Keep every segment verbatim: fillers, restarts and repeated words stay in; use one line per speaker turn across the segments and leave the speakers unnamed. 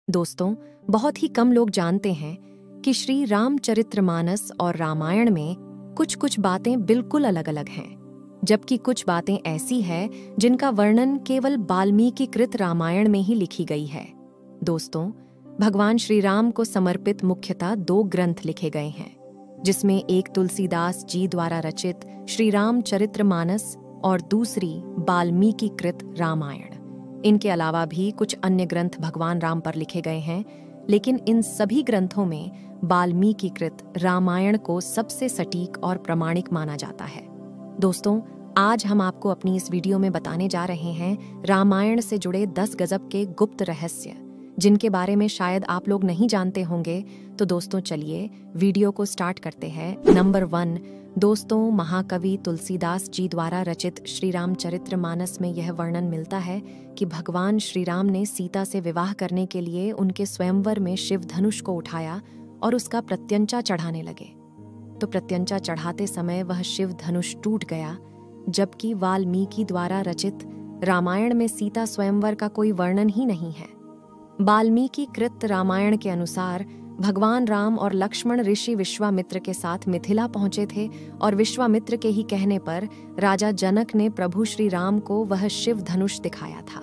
दोस्तों, बहुत ही कम लोग जानते हैं कि श्री रामचरितमानस और रामायण में कुछ कुछ बातें बिल्कुल अलग अलग हैं, जबकि कुछ बातें ऐसी हैं जिनका वर्णन केवल वाल्मीकि कृत रामायण में ही लिखी गई है। दोस्तों, भगवान श्री राम को समर्पित मुख्यतः दो ग्रंथ लिखे गए हैं, जिसमें एक तुलसीदास जी द्वारा रचित श्री रामचरितमानस और दूसरी वाल्मीकि कृत रामायण। इनके अलावा भी कुछ अन्य ग्रंथ भगवान राम पर लिखे गए हैं, लेकिन इन सभी ग्रंथों में वाल्मीकि कृत रामायण को सबसे सटीक और प्रामाणिक माना जाता है। दोस्तों, आज हम आपको अपनी इस वीडियो में बताने जा रहे हैं रामायण से जुड़े दस गजब के गुप्त रहस्य, जिनके बारे में शायद आप लोग नहीं जानते होंगे। तो दोस्तों, चलिए वीडियो को स्टार्ट करते हैं। नंबर वन, दोस्तों, महाकवि तुलसीदास जी द्वारा रचित श्री रामचरितमानस में यह वर्णन मिलता है कि भगवान श्री राम ने सीता से विवाह करने के लिए उनके स्वयंवर में शिव धनुष को उठाया और उसका प्रत्यंचा चढ़ाने लगे। तो प्रत्यंचा चढ़ाते समय वह शिव धनुष टूट गया, जबकि वाल्मीकि द्वारा रचित रामायण में सीता स्वयंवर का कोई वर्णन ही नहीं है। वाल्मीकि कृत रामायण के अनुसार भगवान राम और लक्ष्मण ऋषि विश्वामित्र के साथ मिथिला पहुंचे थे और विश्वामित्र के ही कहने पर राजा जनक ने प्रभु श्री राम को वह शिव धनुष दिखाया था।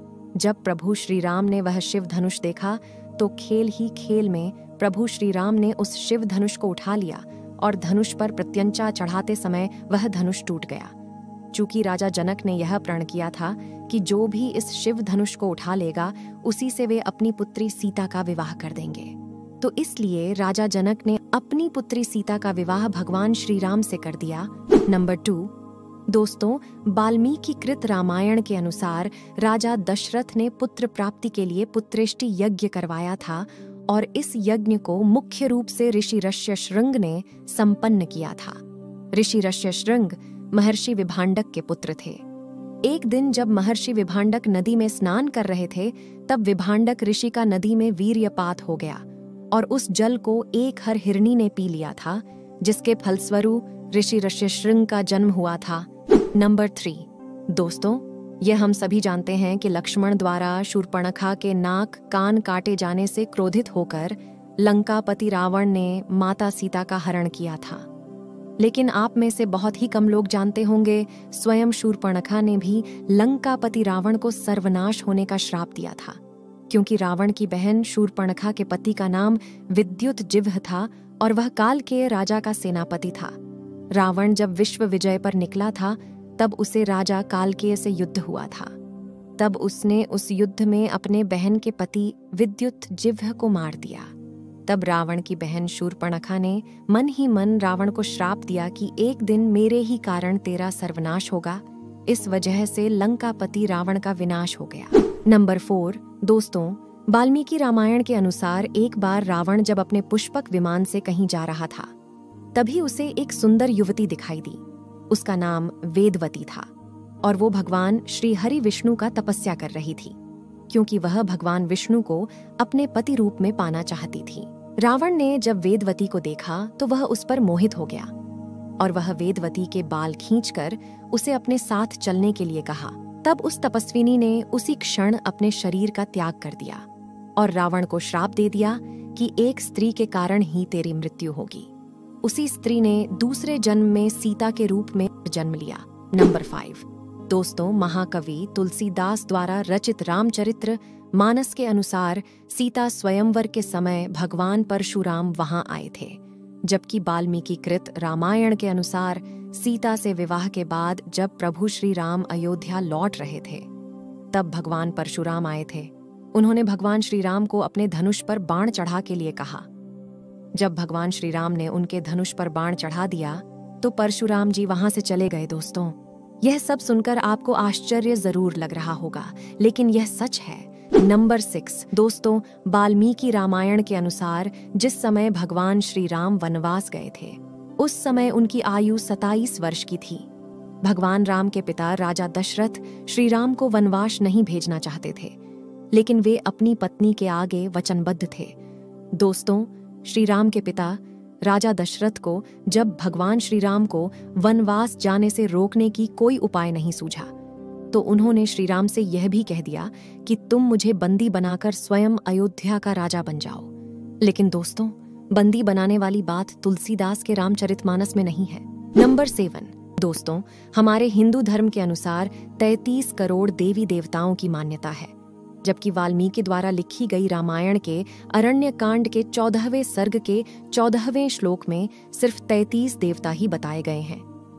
जब प्रभु श्री राम ने वह शिव धनुष देखा तो खेल ही खेल में प्रभु श्री राम ने उस शिव धनुष को उठा लिया और धनुष पर प्रत्यंचा चढ़ाते समय वह धनुष टूट गया। चूंकि राजा जनक ने यह प्रण किया था कि जो भी इस शिव धनुष को उठा लेगा उसी से वे अपनी पुत्री सीता का विवाह कर देंगे। तो इसलिए राजा जनक ने अपनी पुत्री सीता का विवाह भगवान श्री राम से कर दिया। नंबर टू, दोस्तों, वाल्मीकि कृत रामायण के अनुसार राजा दशरथ ने पुत्र प्राप्ति के लिए पुत्रेष्टि यज्ञ करवाया था और इस यज्ञ को मुख्य रूप से ऋषि ऋष्यशृंग ने संपन्न किया था। ऋषि ऋष्यशृंग महर्षि विभांडक के पुत्र थे। एक दिन जब महर्षि विभांडक नदी में स्नान कर रहे थे, तब विभांडक ऋषि का नदी में वीर्यपात हो गया और उस जल को एक हर हिरनी ने पी लिया था, जिसके फलस्वरूप ऋषि ऋष्यशृंग का जन्म हुआ था। नंबर थ्री, दोस्तों, यह हम सभी जानते हैं कि लक्ष्मण द्वारा शूर्पणखा के नाक कान काटे जाने से क्रोधित होकर लंकापति रावण ने माता सीता का हरण किया था। लेकिन आप में से बहुत ही कम लोग जानते होंगे, स्वयं शूर्पणखा ने भी लंकापति रावण को सर्वनाश होने का श्राप दिया था, क्योंकि रावण की बहन शूर्पणखा के पति का नाम विद्युत जिह्व था और वह कालकेय राजा का सेनापति था। रावण जब विश्व विजय पर निकला था, तब उसे राजा कालकेय से युद्ध हुआ था। तब उसने उस युद्ध में अपने बहन के पति विद्युत जिह्व को मार दिया। तब रावण की बहन शूर्पणखा ने मन ही मन रावण को श्राप दिया कि एक दिन मेरे ही कारण तेरा सर्वनाश होगा। इस वजह से लंकापति रावण का विनाश हो गया। नंबर फोर, दोस्तों, वाल्मीकि रामायण के अनुसार एक बार रावण जब अपने पुष्पक विमान से कहीं जा रहा था, तभी उसे एक सुंदर युवती दिखाई दी। उसका नाम वेदवती था और वो भगवान श्री हरि विष्णु का तपस्या कर रही थी, क्योंकि वह भगवान विष्णु को अपने पति रूप में पाना चाहती थी। रावण ने जब वेदवती को देखा तो वह उस पर मोहित हो गया और वह वेदवती के बाल खींचकर उसे अपने साथ चलने के लिए कहा। तब उस तपस्विनी ने उसी क्षण अपने शरीर का त्याग कर दिया और रावण को श्राप दे दिया कि एक स्त्री के कारण ही तेरी मृत्यु होगी। उसी स्त्री ने दूसरे जन्म में सीता के रूप में जन्म लिया। नंबर फाइव, दोस्तों, महाकवि तुलसीदास द्वारा रचित रामचरित्र मानस के अनुसार सीता स्वयंवर के समय भगवान परशुराम वहां आए थे, जबकि वाल्मीकि कृत रामायण के अनुसार सीता से विवाह के बाद जब प्रभु श्री राम अयोध्या लौट रहे थे, तब भगवान परशुराम आए थे। उन्होंने भगवान श्री राम को अपने धनुष पर बाण चढ़ा के लिए कहा। जब भगवान श्री राम ने उनके धनुष पर बाण चढ़ा दिया तो परशुराम जी वहां से चले गए। दोस्तों, यह सब सुनकर आपको आश्चर्य जरूर लग रहा होगा, लेकिन यह सच है। नंबर सिक्स, दोस्तों, वाल्मीकि रामायण के अनुसार जिस समय भगवान श्री राम वनवास गए थे, उस समय उनकी आयु सताईस वर्ष की थी। भगवान राम के पिता राजा दशरथ श्री राम को वनवास नहीं भेजना चाहते थे, लेकिन वे अपनी पत्नी के आगे वचनबद्ध थे। दोस्तों, श्री राम के पिता राजा दशरथ को जब भगवान श्री राम को वनवास जाने से रोकने की कोई उपाय नहीं सूझा, तो उन्होंने श्री राम से यह भी कह दिया कि तुम मुझे बंदी बनाकर स्वयं अयोध्या का राजा बन जाओ। लेकिन दोस्तों, बंदी बनाने वाली बात तुलसीदास के रामचरितमानस में नहीं है। नंबर सेवन दोस्तों, हमारे हिंदू धर्म के अनुसार तैंतीस करोड़ देवी देवताओं की मान्यता है, जबकि वाल्मीकि द्वारा लिखी गई रामायण के अरण्य कांड के चौदहवें सर्ग के चौदहवें श्लोक में सिर्फ तैंतीस देवता ही बताए गए हैं।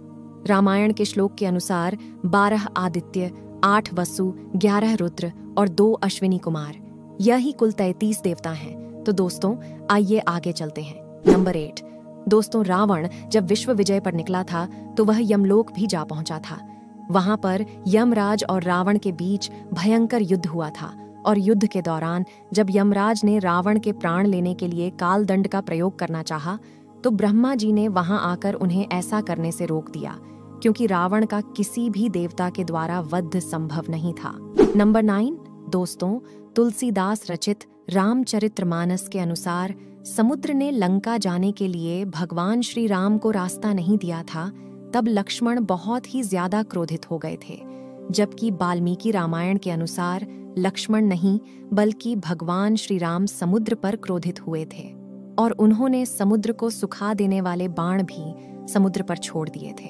रामायण के श्लोक के अनुसार बारह आदित्य, आठ वसु, ग्यारह रुद्र और दो अश्विनी कुमार, यही कुल तैंतीस देवता हैं। तो दोस्तों, आइए आगे चलते हैं। नंबर एट दोस्तों, रावण जब विश्व विजय पर निकला था तो वह यमलोक भी जा पहुंचा था। वहां पर यमराज और रावण के बीच भयंकर युद्ध हुआ था और युद्ध के दौरान जब यमराज ने रावण के प्राण लेने के लिए कालदंड का प्रयोग करना चाहा तो ब्रह्मा जी ने वहां आकर उन्हें ऐसा करने से रोक दिया, क्योंकि रावण का किसी भी देवता के द्वारा वध संभव नहीं था। नंबर नाइन दोस्तों, तुलसीदास रचित रामचरितमानस के अनुसार समुद्र ने लंका जाने के लिए भगवान श्री राम को रास्ता नहीं दिया था, तब लक्ष्मण बहुत ही ज्यादा क्रोधित हो गए थे, जबकि वाल्मीकि रामायण के अनुसार लक्ष्मण नहीं बल्कि भगवान श्री राम समुद्र पर क्रोधित हुए थे और उन्होंने समुद्र को सुखा देने वाले बाण भी समुद्र पर छोड़ दिए थे।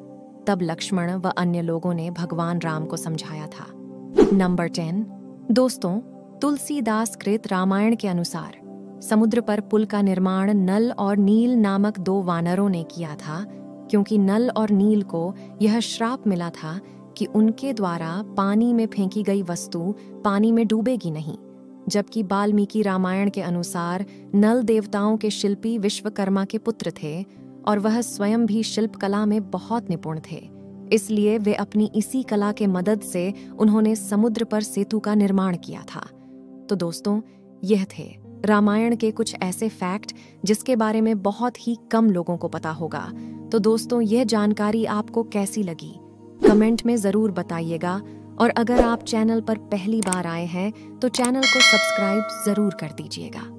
तब लक्ष्मण व अन्य लोगों ने भगवान राम को समझाया था। नंबर टेन दोस्तों, तुलसीदास कृत रामायण के अनुसार समुद्र पर पुल का निर्माण नल और नील नामक दो वानरों ने किया था, क्योंकि नल और नील को यह श्राप मिला था कि उनके द्वारा पानी में फेंकी गई वस्तु पानी में डूबेगी नहीं, जबकि वाल्मीकि रामायण के अनुसार नल देवताओं के शिल्पी विश्वकर्मा के पुत्र थे और वह स्वयं भी शिल्प कला में बहुत निपुण थे। इसलिए वे अपनी इसी कला के मदद से उन्होंने समुद्र पर सेतु का निर्माण किया था। तो दोस्तों, यह थे रामायण के कुछ ऐसे फैक्ट जिसके बारे में बहुत ही कम लोगों को पता होगा। तो दोस्तों, यह जानकारी आपको कैसी लगी कमेंट में जरूर बताइएगा, और अगर आप चैनल पर पहली बार आए हैं तो चैनल को सब्सक्राइब जरूर कर दीजिएगा।